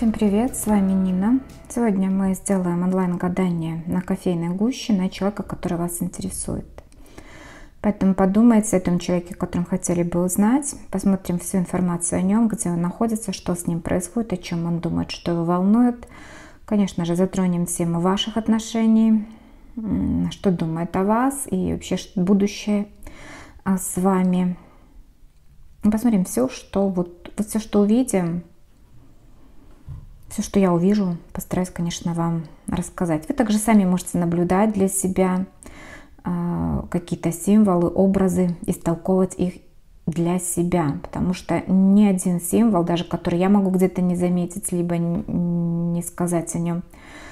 Всем привет, с вами Нина. Сегодня мы сделаем онлайн-гадание на кофейной гуще на человека, который вас интересует. Поэтому подумайте о том человеке, о котором хотели бы узнать. Посмотрим всю информацию о нем, где он находится, что с ним происходит, о чем он думает, что его волнует. Конечно же, затронем тему ваших отношений, что думает о вас и вообще будущее с вами. Посмотрим все, что все, что увидим. Все, что я увижу, постараюсь, конечно, вам рассказать. Вы также сами можете наблюдать для себя какие-то символы, образы, истолковывать их для себя. Потому что ни один символ, даже который я могу где-то не заметить, либо не сказать о нем,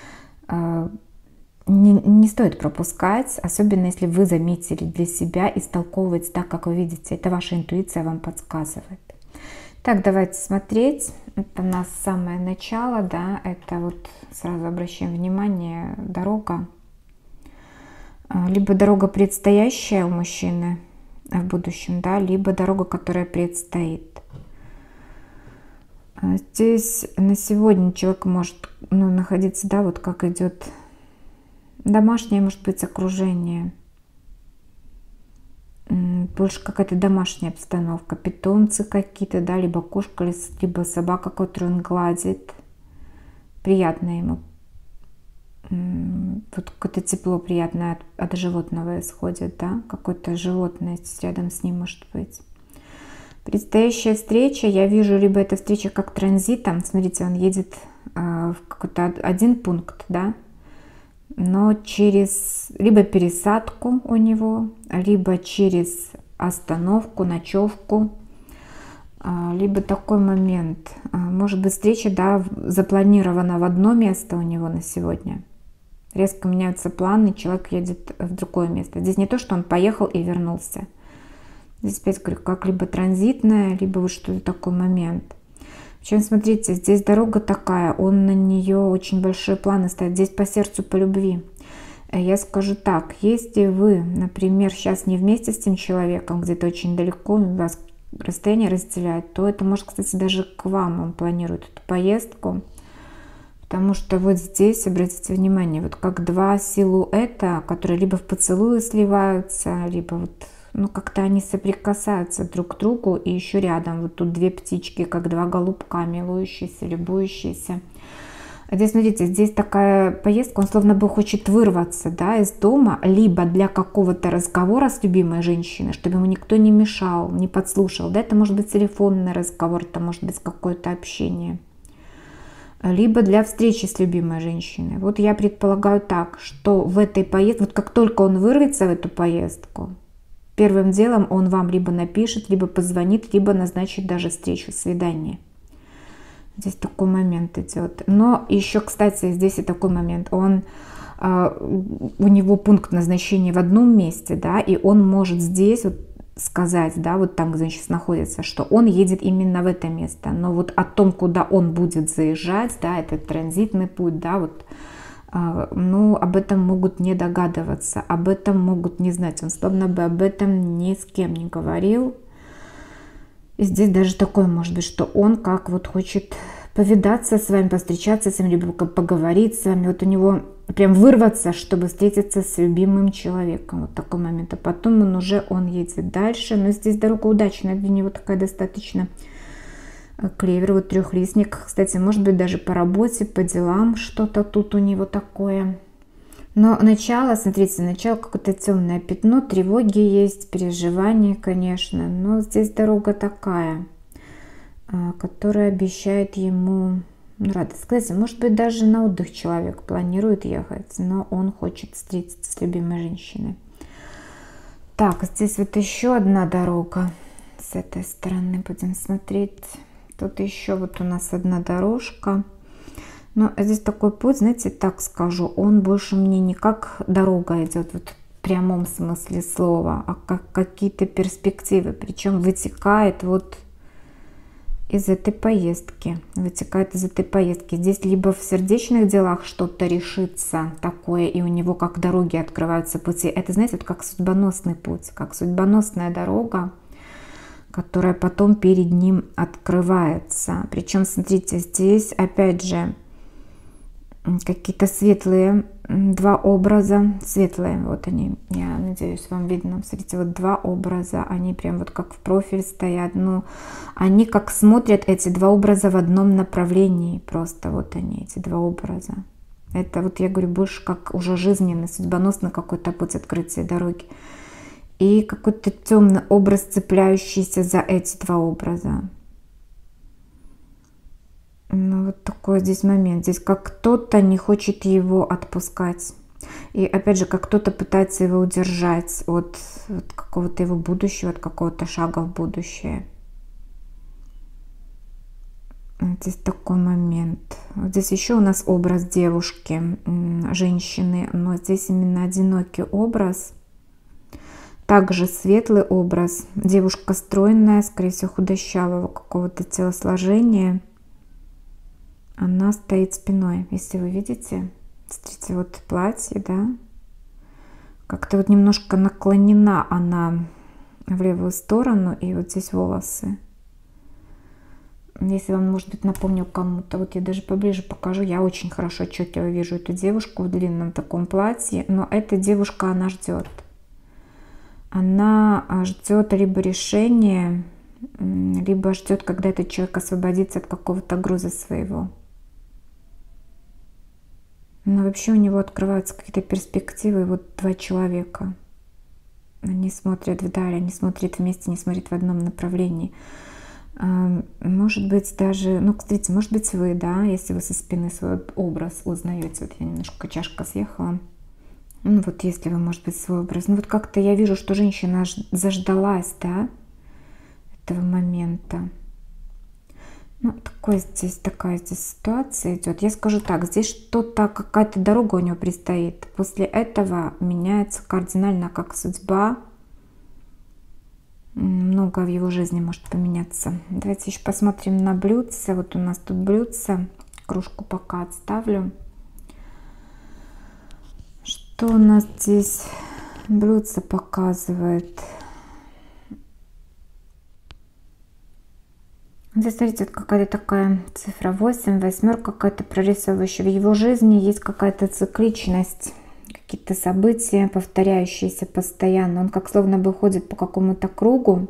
не стоит пропускать, особенно если вы заметили для себя, истолковывать так, как вы видите. Это ваша интуиция вам подсказывает. Так, давайте смотреть. Это у нас самое начало, да, это вот сразу обращаем внимание, дорога. Либо дорога предстоящая у мужчины в будущем, да, либо дорога, которая предстоит. Здесь на сегодня человек может находиться, да, вот как идет домашнее, может быть, окружение. Больше какая-то домашняя обстановка, питомцы какие-то, да, либо кошка, либо собака, которую он гладит, приятно ему, вот какое-то тепло приятное от животного исходит, да, какое-то животное рядом с ним может быть. Предстоящая встреча, я вижу, либо эта встреча как транзитом, смотрите, он едет в какой-то один пункт, да, но через либо пересадку у него, либо через остановку, ночевку, либо такой момент. Может быть, встреча, да, запланирована в одно место у него на сегодня. Резко меняются планы, человек едет в другое место. Здесь не то, что он поехал и вернулся. Здесь опять говорю, как либо транзитная, либо вот что-то такой момент. Причем, смотрите, здесь дорога такая, он на нее очень большие планы ставит. Здесь по сердцу, по любви. Я скажу так, если вы, например, сейчас не вместе с этим человеком, где-то очень далеко, вас расстояние разделяет, то это может, кстати, даже к вам он планирует эту поездку. Потому что вот здесь, обратите внимание, вот как два силуэта, которые либо в поцелуи сливаются, либо вот как-то они соприкасаются друг к другу, и еще рядом вот тут две птички, как два голубка, милующиеся, любующиеся. Здесь, смотрите, здесь такая поездка, он словно бы хочет вырваться, да, из дома, либо для какого-то разговора с любимой женщиной, чтобы ему никто не мешал, не подслушал, да, это может быть телефонный разговор, это может быть какое-то общение, либо для встречи с любимой женщиной. Вот я предполагаю так, что в этой поездке, вот как только он вырвется в эту поездку, первым делом он вам либо напишет, либо позвонит, либо назначит даже встречу, свидание. Здесь такой момент идет. Но еще, кстати, здесь и такой момент. У него пункт назначения в одном месте, да, и он может здесь вот сказать, да, вот там, где он сейчас находится, что он едет именно в это место. Но вот о том, куда он будет заезжать, да, это транзитный путь, да, вот, об этом могут не догадываться, об этом могут не знать. Он словно бы об этом ни с кем не говорил. И здесь даже такое может быть, что он как вот хочет повидаться с вами, повстречаться с вами, либо поговорить с вами. Вот у него прям вырваться, чтобы встретиться с любимым человеком. Вот такой момент. А потом он едет дальше. Но здесь дорога удачная для него такая достаточно. Клевер, вот трехлистник. Кстати, может быть даже по работе, по делам что-то тут у него такое. Но начало, смотрите, начало какое-то темное пятно, тревоги есть, переживания, конечно. Но здесь дорога такая, которая обещает ему радость. Кстати, может быть, даже на отдых человек планирует ехать, но он хочет встретиться с любимой женщиной. Так, здесь вот еще одна дорога. С этой стороны будем смотреть. Тут еще вот у нас одна дорожка. Но здесь такой путь, знаете, так скажу, он больше мне не как дорога идет вот в прямом смысле слова, а как какие-то перспективы. Причем вытекает вот из этой поездки. Здесь либо в сердечных делах что-то решится такое, и у него как дороги открываются пути. Это, знаете, вот как судьбоносный путь, как судьбоносная дорога, которая потом перед ним открывается. Причем, смотрите, здесь опять же какие-то светлые два образа, светлые, вот они, я надеюсь, вам видно, смотрите, вот два образа, они прям вот как в профиль стоят, но они как смотрят, эти два образа, в одном направлении, просто вот они, эти два образа. Это вот, я говорю, больше как уже жизненный, судьбоносный какой-то путь открытия дороги. И какой-то темный образ, цепляющийся за эти два образа. Ну, вот такой здесь момент. Здесь как кто-то не хочет его отпускать. И опять же, как кто-то пытается его удержать от какого-то его будущего, от какого-то шага в будущее. Вот здесь такой момент. Вот здесь еще у нас образ девушки, женщины, но здесь именно одинокий образ. Также светлый образ. Девушка стройная, скорее всего, худощавого какого-то телосложения. Она стоит спиной, если вы видите. Смотрите, вот платье, да. Как-то вот немножко наклонена она в левую сторону. И вот здесь волосы. Если вам, может быть, напомню кому-то, вот я даже поближе покажу, я очень хорошо, отчетливо вижу эту девушку в длинном таком платье, но эта девушка, она ждет. Она ждет либо решения, либо ждет, когда этот человек освободится от какого-то груза своего. Но вообще у него открываются какие-то перспективы, вот два человека. Они смотрят вдаль, они смотрят вместе, не смотрят в одном направлении. Может быть даже, ну, кстати, может быть вы, да, если вы со спины свой образ узнаете. Вот я немножко чашка съехала. Ну, вот если вы, может быть, свой образ. Ну, вот как-то я вижу, что женщина заждалась, да, этого момента. Ну, такая здесь ситуация идет. Я скажу так, здесь что-то, какая-то дорога у него предстоит. После этого меняется кардинально как судьба. Много в его жизни может поменяться. Давайте еще посмотрим на блюдце. Вот у нас тут блюдце. Кружку пока отставлю. Что у нас здесь блюдце показывает? Здесь, смотрите, вот какая-то такая цифра 8, восьмерка какая-то прорисовывающая. В его жизни есть какая-то цикличность. Какие-то события, повторяющиеся постоянно. Он как словно бы ходит по какому-то кругу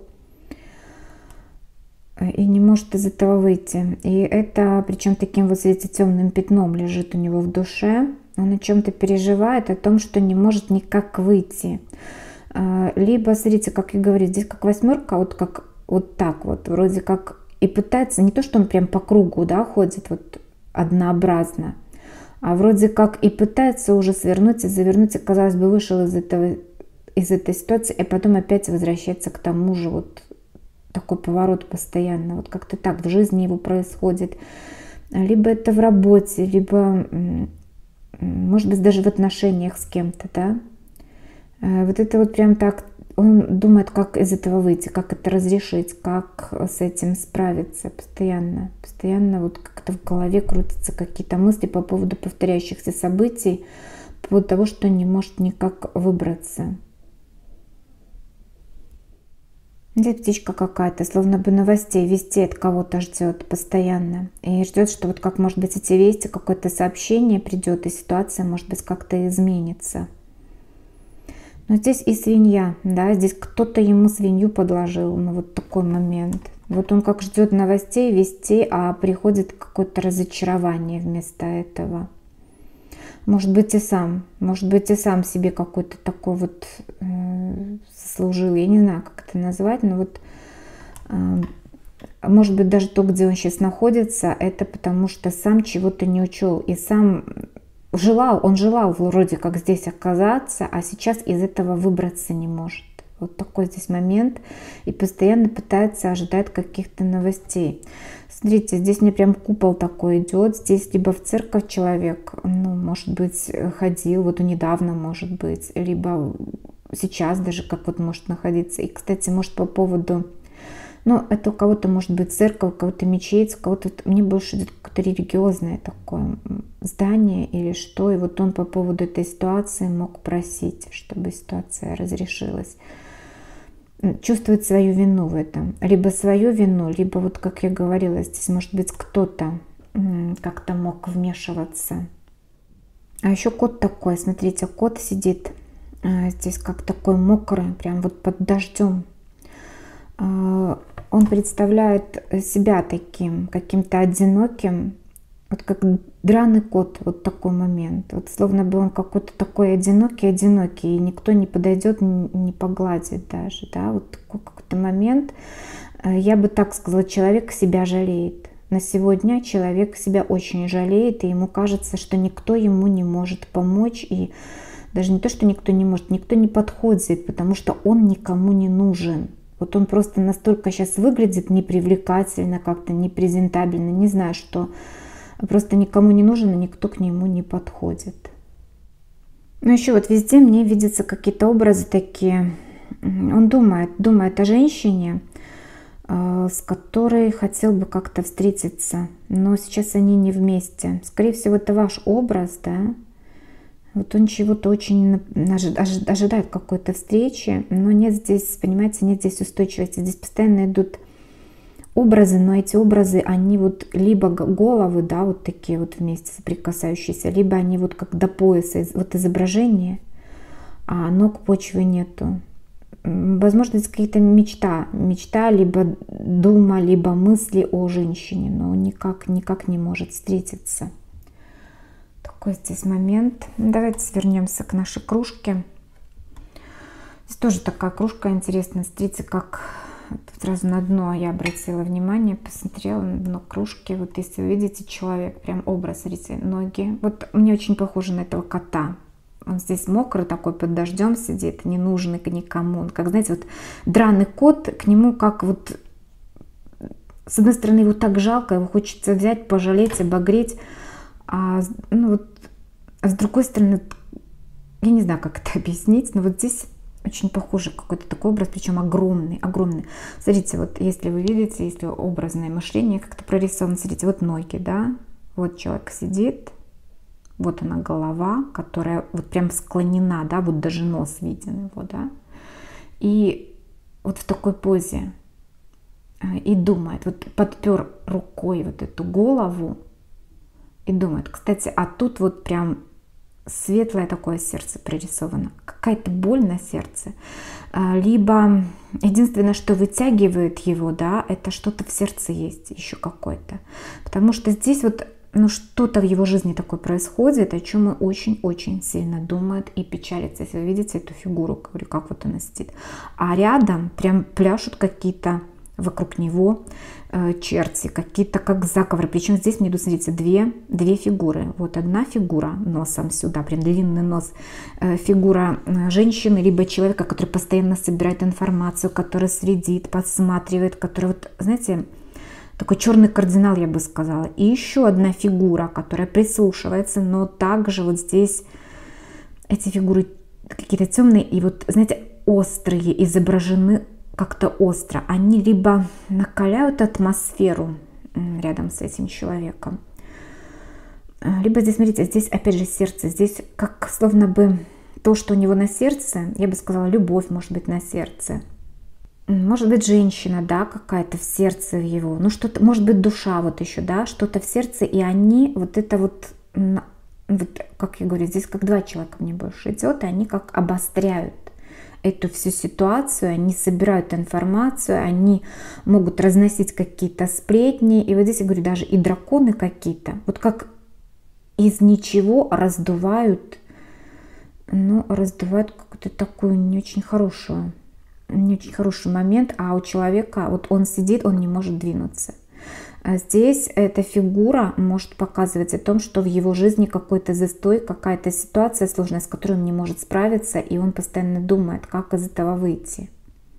и не может из этого выйти. И это, причем таким вот, видите, темным пятном лежит у него в душе. Он о чем-то переживает, о том, что не может никак выйти. Либо, смотрите, как я говорю, здесь как восьмерка, вот как вот так вот, вроде как и пытается, не то, что он прям по кругу, да, ходит вот однообразно, а вроде как и пытается уже свернуть и завернуть, и, казалось бы, вышел из этой ситуации, и потом опять возвращается к тому же, вот такой поворот постоянно, вот как-то так в жизни его происходит. Либо это в работе, либо, может быть, даже в отношениях с кем-то, да. Вот это вот прям так, он думает, как из этого выйти, как это разрешить, как с этим справиться постоянно. Постоянно вот как-то в голове крутятся какие-то мысли по поводу повторяющихся событий, по поводу того, что не может никак выбраться. Здесь птичка какая-то, словно бы новостей, вести от кого-то ждет постоянно. И ждет, что вот как, может быть, эти вести, какое-то сообщение придет, и ситуация, может быть, как-то изменится. Но здесь и свинья, да, здесь кто-то ему свинью подложил, ну вот такой момент. Вот он как ждет новостей, вестей, а приходит какое-то разочарование вместо этого. Может быть и сам себе какой-то такой вот служил, я не знаю, как это назвать, но вот может быть даже то, где он сейчас находится, это потому что сам чего-то не учел и сам он желал вроде как здесь оказаться, а сейчас из этого выбраться не может. Вот такой здесь момент. И постоянно пытается ожидать каких-то новостей. Смотрите, здесь мне прям купол такой идет. Здесь либо в церковь человек, ну, может быть, ходил, вот недавно, может быть, либо сейчас даже как вот может находиться. И, кстати, может по поводу... Ну, это у кого-то может быть церковь, у кого-то мечеть, у кого-то... Мне больше идет какое-то религиозное такое здание или что. И вот он по поводу этой ситуации мог просить, чтобы ситуация разрешилась. чувствует свою вину в этом. Либо свою вину, либо вот, как я говорила, здесь может быть кто-то как-то мог вмешиваться. А еще кот такой, смотрите, кот сидит здесь как такой мокрый, прям вот под дождем. Он представляет себя таким, каким-то одиноким, вот как драный кот, вот такой момент. Вот словно бы он какой-то такой одинокий, и никто не подойдет, не погладит даже, да, вот такой какой-то момент. Я бы так сказала, человек себя жалеет. На сегодня человек себя очень жалеет, и ему кажется, что никто ему не может помочь, и даже не то, что никто не может, никто не подходит, потому что он никому не нужен. Вот он просто настолько сейчас выглядит непривлекательно, как-то непрезентабельно, не знаю, что просто никому не нужен, и никто к нему не подходит. Но еще вот везде мне видятся какие-то образы такие. Он думает о женщине, с которой хотел бы как-то встретиться, но сейчас они не вместе. Скорее всего, это ваш образ, да? Вот он чего-то очень ожидает какой-то встречи, но нет здесь, понимаете, нет здесь устойчивости. Здесь постоянно идут образы, но эти образы, они вот либо головы, да, вот такие вот вместе соприкасающиеся, либо они вот как до пояса, вот изображение, а ног почвы нету. Возможно, здесь какие-то мечта, либо дума, либо мысли о женщине, но никак не может встретиться. Такой здесь момент. Давайте вернемся к нашей кружке. Здесь тоже такая кружка интересная. Смотрите, как сразу на дно я обратила внимание, посмотрела на дно кружки. Вот если вы видите человек, прям образ, смотрите, ноги. Вот мне очень похоже на этого кота. Он здесь мокрый такой, под дождем сидит, не нужный никому. Он, как, знаете, вот драный кот, к нему как вот... С одной стороны, его так жалко, его хочется взять, пожалеть, обогреть. Ну вот, а с другой стороны, я не знаю, как это объяснить, но вот здесь очень похожий какой-то такой образ, причем огромный. Смотрите, вот если вы видите, если образное мышление как-то прорисовано, смотрите, вот ноги, да, вот человек сидит, вот она голова, которая вот прям склонена, да, вот даже нос виден его, да, и вот в такой позе и думает, вот подпер рукой вот эту голову и думает. Кстати, а тут вот прям светлое такое сердце прорисовано, какая-то боль на сердце, либо единственное, что вытягивает его, да, это что-то в сердце есть еще какое-то, потому что здесь вот, ну, что-то в его жизни такое происходит, о чем он очень-очень сильно думает и печалится. Если вы видите эту фигуру, говорю, как вот она сидит, а рядом прям пляшут какие-то вокруг него черти, какие-то как заговоры. Причем здесь мне идут, смотрите, две фигуры. Вот одна фигура носом сюда, прям длинный нос, фигура женщины, либо человека, который постоянно собирает информацию, который следит, подсматривает, который, вот, знаете, такой черный кардинал, я бы сказала. И еще одна фигура, которая прислушивается, но также вот здесь эти фигуры какие-то темные и вот, знаете, острые, изображены как-то остро. Они либо накаляют атмосферу рядом с этим человеком, либо здесь, смотрите, здесь опять же сердце, здесь как словно бы то, что у него на сердце, я бы сказала, любовь может быть на сердце. Может быть, женщина, да, какая-то в сердце его, ну что-то, может быть, душа вот еще, да, что-то в сердце, и они вот это вот, как я говорю, здесь как два человека мне больше идет, и они как обостряют эту всю ситуацию, они собирают информацию, они могут разносить какие-то сплетни, и вот здесь, я говорю, даже и драконы какие-то, вот как из ничего раздувают, ну, раздувают какую-то такую не очень хороший момент, а у человека, вот он сидит, он не может двинуться. А здесь эта фигура может показывать о том, что в его жизни какой-то застой, какая-то ситуация сложная, с которой он не может справиться, и он постоянно думает, как из этого выйти.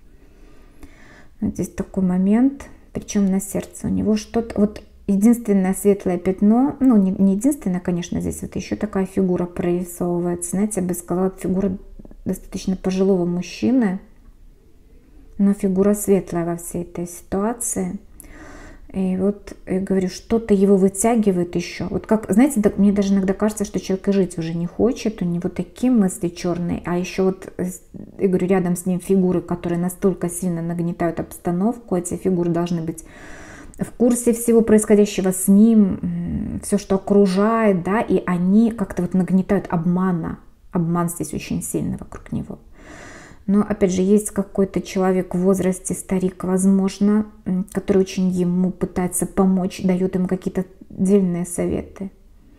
Вот здесь такой момент, причем на сердце у него что-то, вот единственное светлое пятно, ну не единственное, конечно, здесь вот еще такая фигура прорисовывается, знаете, я бы сказала, фигура достаточно пожилого мужчины, но фигура светлая во всей этой ситуации. И вот я говорю, что-то его вытягивает еще. Вот как, знаете, мне даже иногда кажется, что человек и жить уже не хочет, у него такие мысли черные, а еще вот, я говорю, рядом с ним фигуры, которые настолько сильно нагнетают обстановку, эти фигуры должны быть в курсе всего происходящего с ним, все, что окружает, да, и они как-то вот нагнетают обмана. Обман здесь очень сильный вокруг него. Но, опять же, есть какой-то человек в возрасте, старик, возможно, который очень ему пытается помочь, дает ему какие-то дельные советы.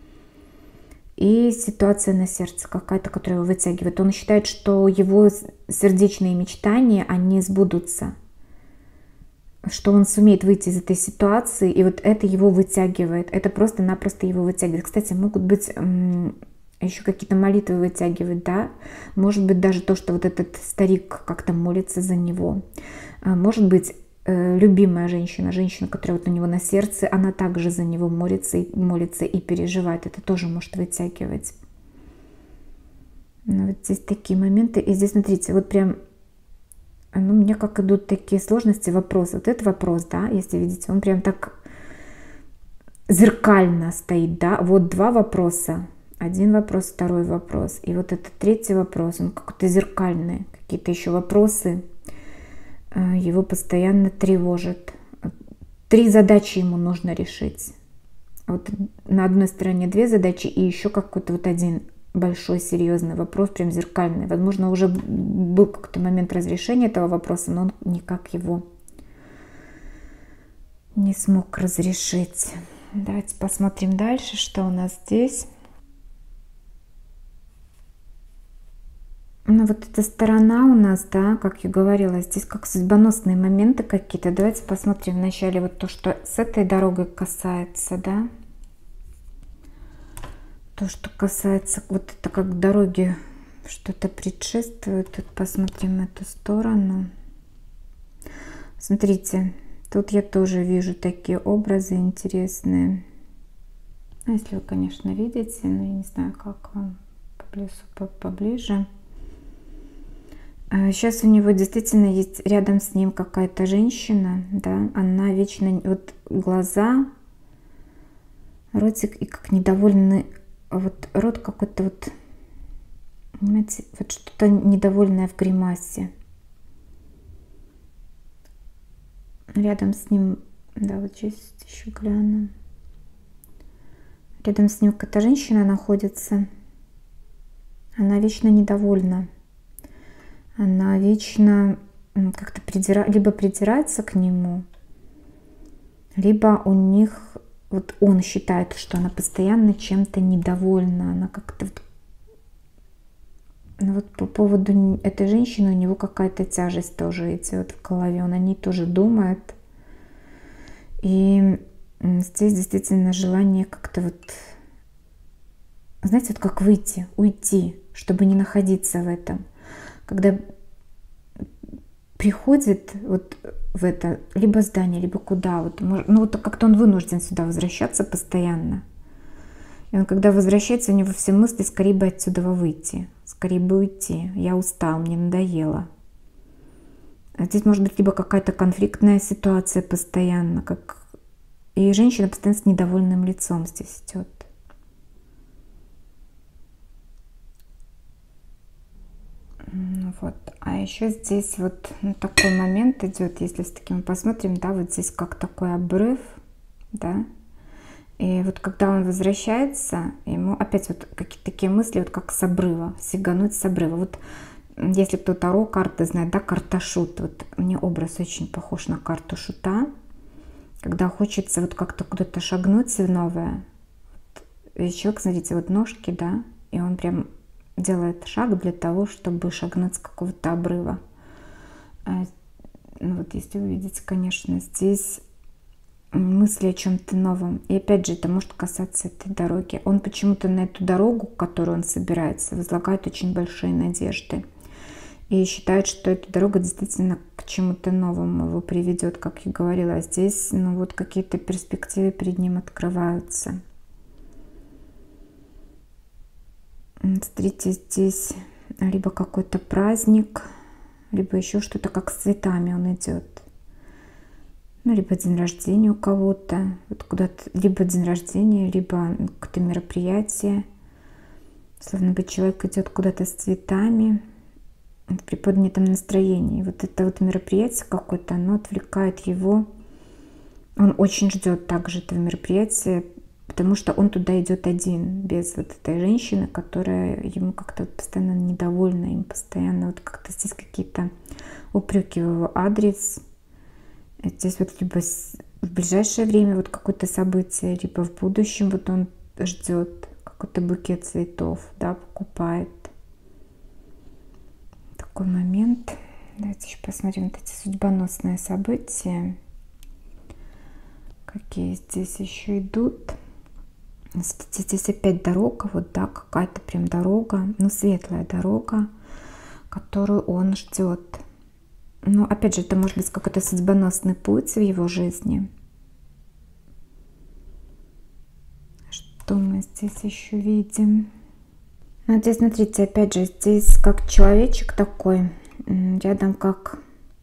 И ситуация на сердце какая-то, которая его вытягивает. Он считает, что его сердечные мечтания, они сбудутся. Что он сумеет выйти из этой ситуации, и вот это его вытягивает. Это просто-напросто его вытягивает. Кстати, могут быть еще какие-то молитвы вытягивать, да, может быть даже то, что вот этот старик как-то молится за него, может быть любимая женщина, которая вот у него на сердце, она также за него молится и переживает, это тоже может вытягивать. Ну, вот здесь такие моменты, и здесь, смотрите, вот прям, ну, мне как идут такие сложности, вопросы, вот этот вопрос, да, если видите, он прям так зеркально стоит, да, вот два вопроса. Один вопрос, второй вопрос. И вот этот третий вопрос, он какой-то зеркальный. Какие-то еще вопросы его постоянно тревожат. 3 задачи ему нужно решить. Вот на одной стороне 2 задачи и еще какой-то вот один большой серьезный вопрос, прям зеркальный. Возможно, уже был какой-то момент разрешения этого вопроса, но он никак его не смог разрешить. Давайте посмотрим дальше, что у нас здесь. Ну, вот эта сторона у нас, да, как я говорила, здесь как судьбоносные моменты какие-то. Давайте посмотрим вначале вот то, что с этой дорогой касается, да. То, что касается, вот это как дороги что-то предшествует. Тут посмотрим эту сторону. Смотрите, тут я тоже вижу такие образы интересные. Ну, если вы, конечно, видите, но я не знаю, как вам поближе. Сейчас у него действительно есть рядом с ним какая-то женщина, да, она вечно, вот глаза, ротик и как недовольный, вот рот какой-то вот, понимаете, вот что-то недовольное в гримасе. Рядом с ним, да, вот здесь еще гляну. Рядом с ним какая-то женщина находится, она вечно недовольна. Она вечно как-то либо придирается к нему, либо у них, вот он считает, что она постоянно чем-то недовольна. Она как-то, ну вот по поводу этой женщины у него какая-то тяжесть тоже идет в голове, он о ней тоже думает. И здесь действительно желание как-то вот, знаете, вот как выйти, уйти, чтобы не находиться в этом. Когда приходит вот в это либо здание, либо куда, вот, ну вот как-то он вынужден сюда возвращаться постоянно. И он, когда возвращается, у него все мысли скорее бы отсюда выйти, скорее бы уйти. Я устал, мне надоело. А здесь может быть либо какая-то конфликтная ситуация постоянно, как и женщина постоянно с недовольным лицом здесь идет. Вот. А еще здесь вот такой момент идет, если все-таки мы посмотрим, да, вот здесь как такой обрыв, да, и вот когда он возвращается, ему опять вот какие-то такие мысли, вот как с обрыва, сигануть с обрыва. Вот если кто Таро карты знает, да, карта Шут, вот мне образ очень похож на карту Шута, когда хочется вот как-то куда-то шагнуть в новое. Вот, и человек, смотрите, вот ножки, да, и он прям делает шаг для того, чтобы шагнуть с какого-то обрыва. Ну вот если вы видите, конечно, здесь мысли о чем-то новом. И опять же, это может касаться этой дороги. Он почему-то на эту дорогу, которую он собирается, возлагает очень большие надежды. И считает, что эта дорога действительно к чему-то новому его приведет, как я говорила. А здесь, ну вот какие-то перспективы перед ним открываются. Смотрите, здесь либо какой-то праздник, либо еще что-то, как с цветами он идет. Ну, либо день рождения у кого-то, вот куда-то, либо день рождения, либо какое-то мероприятие. Словно бы человек идет куда-то с цветами в приподнятом настроении. Вот это вот мероприятие какое-то, оно отвлекает его. Он очень ждет также этого мероприятия, потому что он туда идет один, без вот этой женщины, которая ему как-то вот постоянно недовольна, им постоянно вот как-то здесь какие-то упреки в его адрес. Здесь вот либо в ближайшее время вот какое-то событие, либо в будущем вот он ждет какой-то букет цветов, да, покупает. Такой момент. Давайте еще посмотрим вот эти судьбоносные события, какие здесь еще идут. Здесь опять дорога, вот, да, какая-то прям дорога, ну, светлая дорога, которую он ждет. Но опять же, это может быть какой-то судьбоносный путь в его жизни. Что мы здесь еще видим? Ну, здесь, смотрите, опять же, здесь как человечек такой, рядом как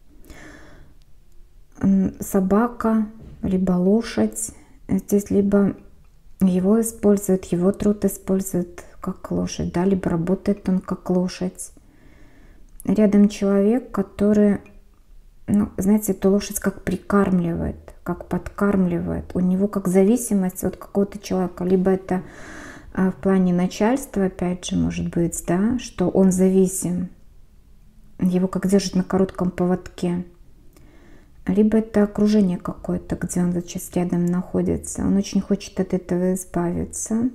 собака, либо лошадь. Здесь либо его используют, его труд используют как лошадь, да, либо работает он как лошадь. Рядом человек, который, ну, знаете, эту лошадь как прикармливает, как подкармливает. У него как зависимость от какого-то человека. Либо это в плане начальства, опять же, может быть, да, что он зависим. Его как держит на коротком поводке. Либо это окружение какое-то, где он вот сейчас рядом находится. Он очень хочет от этого избавиться.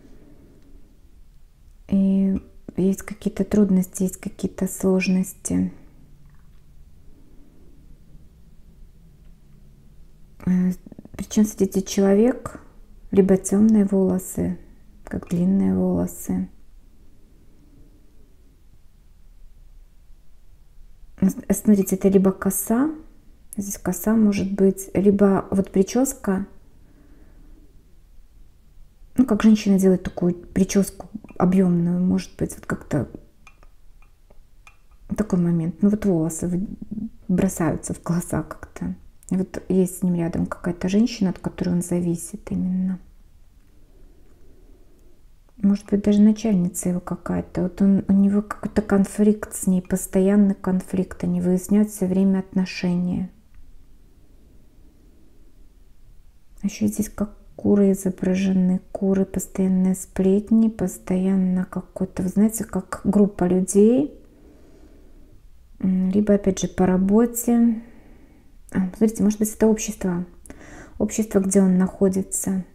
И есть какие-то трудности, есть какие-то сложности. Причем, смотрите, человек, либо темные волосы, как длинные волосы. Смотрите, это либо коса, здесь коса может быть, либо вот прическа. Ну, как женщина делает такую прическу объемную, может быть, вот как-то такой момент. Ну, вот волосы бросаются в глаза как-то. И вот есть с ним рядом какая-то женщина, от которой он зависит именно. Может быть, даже начальница его какая-то. Вот у него какой-то конфликт с ней, постоянный конфликт. Они выясняют все время отношения. А еще здесь как куры изображены. Куры, постоянные сплетни, постоянно какой-то, вы знаете, как группа людей. Либо, опять же, по работе. Смотрите, может быть, это общество. Общество, где он находится.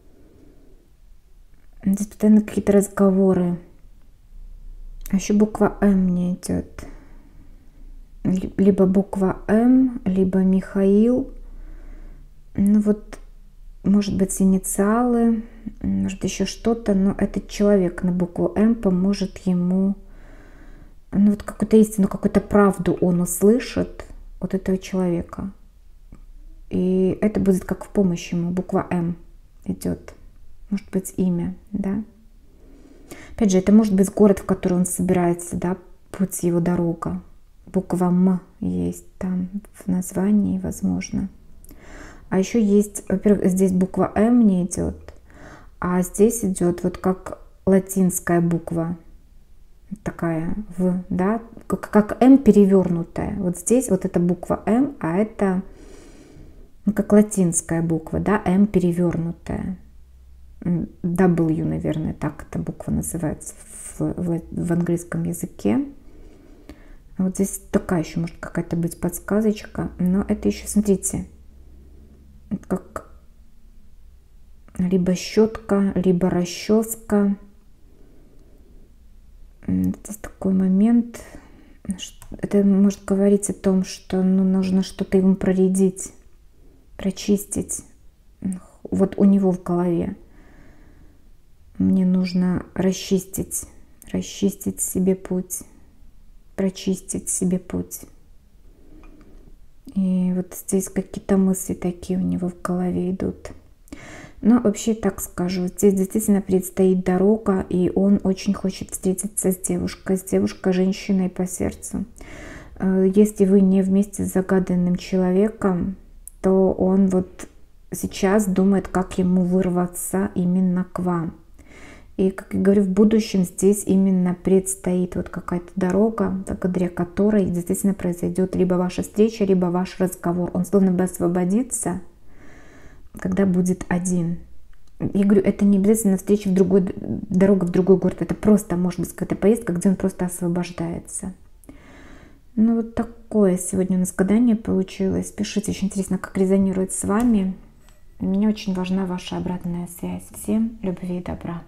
Здесь постоянно какие-то разговоры. А еще буква М мне идет. Либо буква М, либо Михаил. Ну вот, может быть, инициалы, может еще что-то, но этот человек на букву М поможет ему, ну вот какую-то истину, какую-то правду он услышит от этого человека. И это будет как в помощь ему. Буква М идет. Может быть, имя, да. Опять же, это может быть город, в который он собирается, да, путь его дорога. Буква М есть там в названии, возможно. А еще есть, во-первых, здесь буква М не идет, а здесь идет вот как латинская буква. Такая В, да, как М перевернутая. Вот здесь вот эта буква М, а это как латинская буква, да, М перевернутая. W, наверное, так эта буква называется в английском языке. Вот здесь такая еще может какая-то быть подсказочка, но это еще, смотрите, как либо щетка, либо расческа. Здесь такой момент. Это может говорить о том, что нужно что-то ему проредить, прочистить. Вот у него в голове. Мне нужно расчистить себе путь, прочистить себе путь. И вот здесь какие-то мысли такие у него в голове идут. Но вообще так скажу, здесь действительно предстоит дорога, и он очень хочет встретиться с девушкой, женщиной по сердцу. Если вы не вместе с загаданным человеком, что он вот сейчас думает, как ему вырваться именно к вам. И, как я говорю, в будущем здесь именно предстоит вот какая-то дорога, благодаря которой действительно произойдет либо ваша встреча, либо ваш разговор. Он словно бы освободится, когда будет один. Я говорю, это не обязательно встреча в другой, дорога в другой город. Это просто, может быть, какая-то поездка, где он просто освобождается. Ну, вот такое сегодня у нас гадание получилось. Пишите, очень интересно, как резонирует с вами. Мне очень важна ваша обратная связь. Всем любви и добра.